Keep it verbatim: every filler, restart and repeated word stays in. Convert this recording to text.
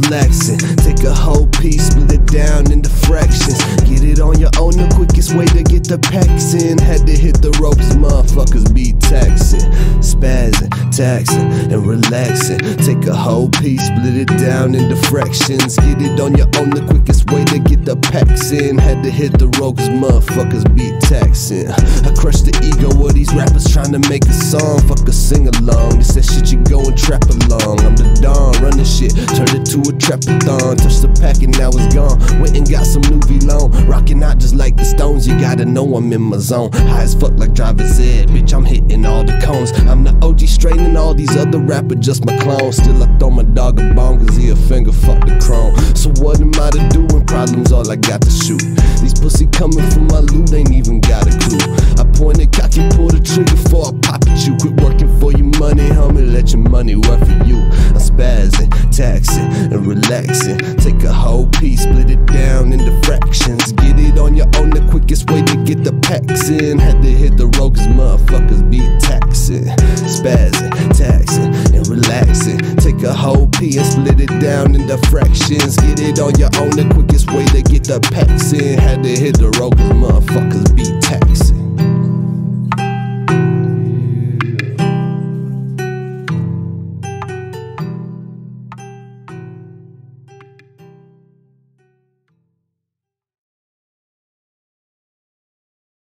relaxing. Take a whole piece, split it down into fractions. Get it on your own, the quickest way to get the packs in. Had to hit the ropes, motherfuckers be taxing. Spazzing, taxing, and relaxing. Take a whole piece, split it down into fractions. Get it on your own, the quickest way to get the packs in. Had to hit the ropes, motherfuckers be taxing. I crush the ego of these rappers trying to make a song. Fuck a sing-along, this that shit you go and trap along. I'm the Don, running shit, turned it to a trap-a-thon. Touched the pack and now it's gone. Went and got some new V-Lone. Rocking out just like the Stones, you gotta know I'm in my zone. High as fuck like driver's ed, bitch, I'm hitting all the cones. I'm the O G straining all these other rappers, just my clones. Still I throw my dog a bone, cause he a finger, fuck the chrome. So what am I to do when problems all I got to shoot? These pussy coming from my loot, ain't even got a clue. I point it, cock and pull the trigger before I pop at you. Quit working for your money, homie, let your money work for you. I'm spazzing, taxing, and relaxing. Take a whole piece, split it down into fractions. Get it on your own, the quickest way to get the packs in. Had to hit the road, cause motherfuckers be taxing. Spazzing, taxing, and relaxing. Take a whole piece and split it down into fractions. Get it on your own, the quickest way to get the packs in. Had to hit the road, cause motherfuckers be